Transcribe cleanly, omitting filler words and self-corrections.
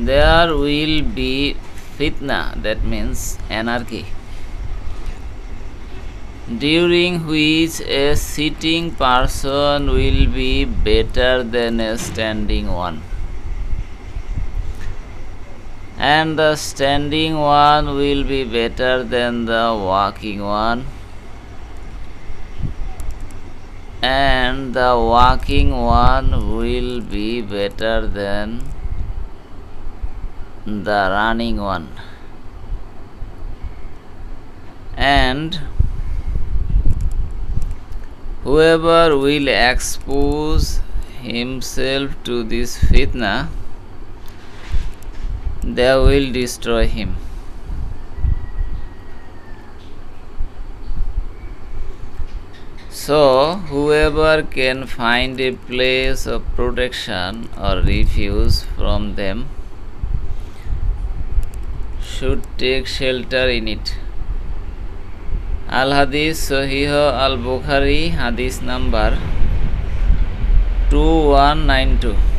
there will be fitna, that means anarchy, during which a sitting person will be better than a standing one, and the standing one will be better than the walking one, and the walking one will be better than the running one, and whoever will expose himself to this fitna, they will destroy him. So, whoever can find a place of protection or refuge from them should take shelter in it. Al Hadith Sahih Al Bukhari, Hadith number 2192.